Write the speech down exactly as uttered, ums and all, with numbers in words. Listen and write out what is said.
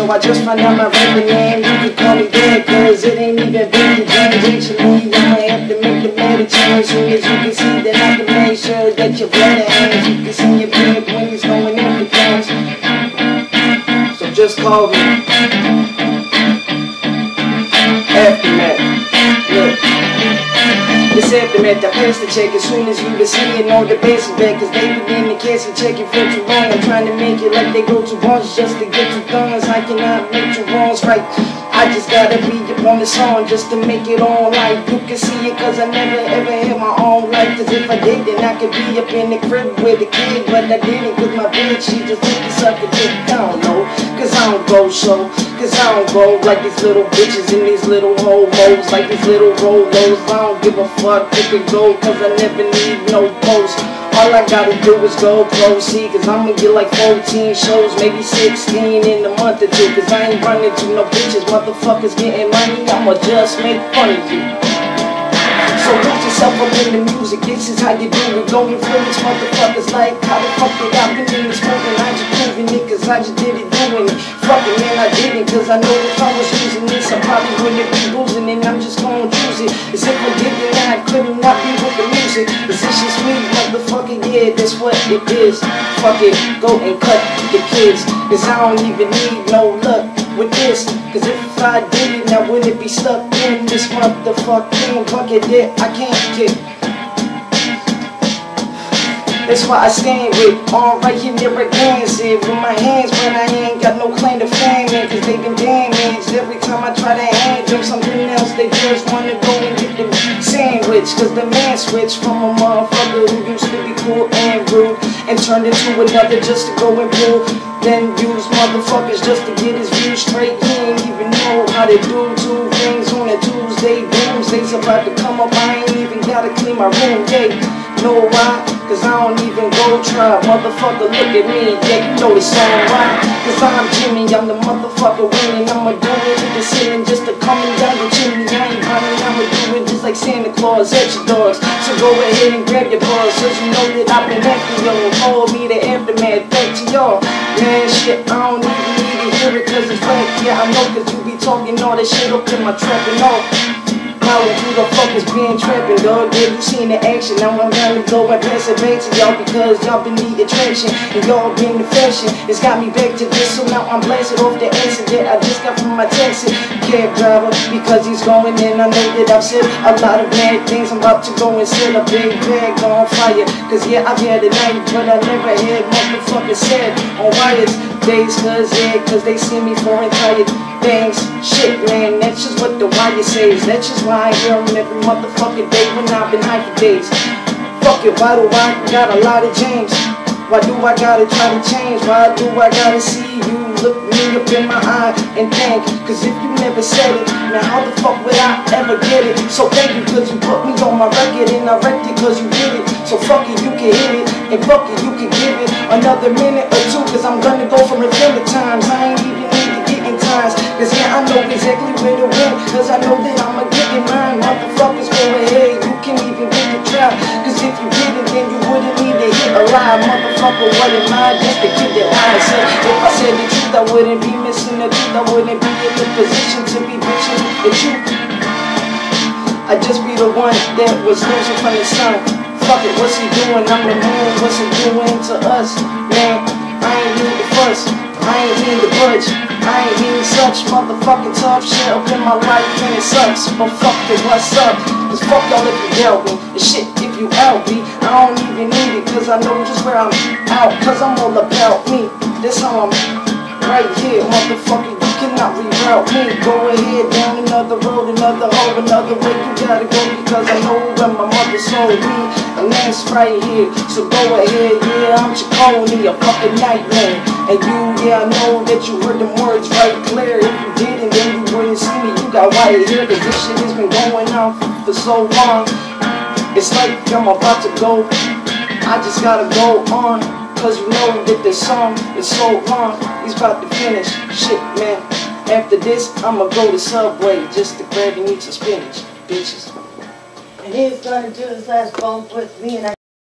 So I just found out my real name. You can call me dead, cause it ain't even been the change. Actually, I'ma have to make the better change. Soon as you can see that I can make sure that your better hands. You can see your big when he's going in the cans. So just call me Aftermath. Look, it's Aftermath. I pass the check as soon as you been seeing all the basic back. Cause they been in the casket checking for too long. I'm trying to make it like they go to bars just to get two thumbs. I cannot make two wrongs right. I just gotta be up on the song just to make it all right. You can see it cause I never ever had my own life. Cause if I did then I could be up in the crib with a kid. But I didn't cause my bitch, she just took the sucker dick. I don't know, cause I don't go so. Cause I don't go like these little bitches and these little homos. Like these little rolos. I don't give a fuck if it go cause I never need no post. All I gotta do is go proceed. Cause I'ma get like fourteen shows, maybe sixteen in a month or two. Cause I ain't running to no bitches, motherfuckers getting money, I'ma just make fun of you. So put yourself up in the music, this is how you do it. Go influence motherfuckers like how the fuck did I been in this moving. I just proving it cause I just did it doing it. Fucking man I didn't cause I know if I was using this I probably wouldn't be losing it. I'm just gonna choose it. As if I didn't I couldn't not be with the music. Cause it's just me motherfucker, yeah that's what it is. Fuck it, go and cut the kids. Cause I don't even need no luck with this. Cause if I did it now wouldn't it be stuck in this motherfucking bucket that I can't kick. That's why I stand with all right here near against it with my hands, but I ain't got no claim to fame man. Cause they been damaged every time I try to hand them something else. They just wanna go and get the sandwich. Cause the man switched from a motherfucker who used to be cool and rude and turned into another just to go and pull. Then use motherfuckers just to get his views straight. He ain't even know how to do two things on a Tuesday. Doomsday's about to come up, I ain't even gotta clean my room, yeah. Know why? Cause I don't even go try. Motherfucker look at me, yeah you know it's alright. Cause I'm Jimmy, I'm the motherfucker winning. I'ma do it with the ceiling just to coming down the chimney. I ain't running, I'ma do it just like Santa Claus at your dogs. So go ahead and grab your balls, cause you know that I've been after y'all. Call me the Aftermath, thank to y'all. Man shit, I don't even need to hear it cause it's whack. Yeah I know cause you be talking all that shit up in my trap and all. How who the fuck is being trapping, dog? Yeah, you seen the action. Now I'm gonna go and pass it back to y'all because y'all been needing traction and y'all been the fashion. It's got me back to this, so now I'm blasted off the answer that I just got from my taxi cab driver because he's going in. I know that I've said a lot of bad things. I'm about to go and set a big bag on fire. Cause yeah, I've had a night, but I never had motherfuckers sad on wires days. Cause yeah, cause they see me for entire things. Shit, man, that's just what the wire says. That's just why I hear them every motherfucking day when I've been high for days. Fuck it, why do I got a lot of James? Why do I gotta try to change? Why do I gotta see you look me up in my eye and think? Cause if you never said it, now how the fuck would I ever get it? So thank you cause you put me on my record and I wrecked it cause you did it. So fuck it, you can hit it, and fuck it, you can give it another minute or two. Cause I'm gonna go from remember times. I ain't even need to get in times. Cause yeah, I know exactly where to win. Cause I know that I'ma get in mine. Motherfuckers go ahead, you can even get the trap. Cause if you didn't, then you wouldn't need to hit a lie. Motherfucker, what am I? Just to get that lie. Said, if I said the truth, I wouldn't be missing the truth. I wouldn't be in the position to be bitching the truth. I'd just be the one that was losing from the sun. Fuck it, what's he doing? I'm the moon, what's he doing to us? Man, I ain't need the fuss, I ain't need the budge, I ain't need such motherfucking tough shit up in my life and it sucks. But fuck it, what's up? Cause fuck y'all if you doubt me, and shit if you out me. I don't even need it cause I know just where I'm out. Cause I'm all about me, that's how I'm right here, motherfucker. You cannot reroute me. Go ahead down another road, another hole, another way you gotta go. Because I know where my mother sold me, and that's right here. So go ahead, yeah, I'm Chaconi, a fucking nightmare. And you, yeah, I know that you heard them words right clear. If you didn't, then you wouldn't see me. You got white hair, cause this shit has been going on for so long. It's like I'm about to go, I just gotta go on. Cause you know that this song is so long, he's about to finish. Shit, man. After this, I'ma go to Subway just to grab and eat some spinach, bitches. And he's gonna do his last bump with me and I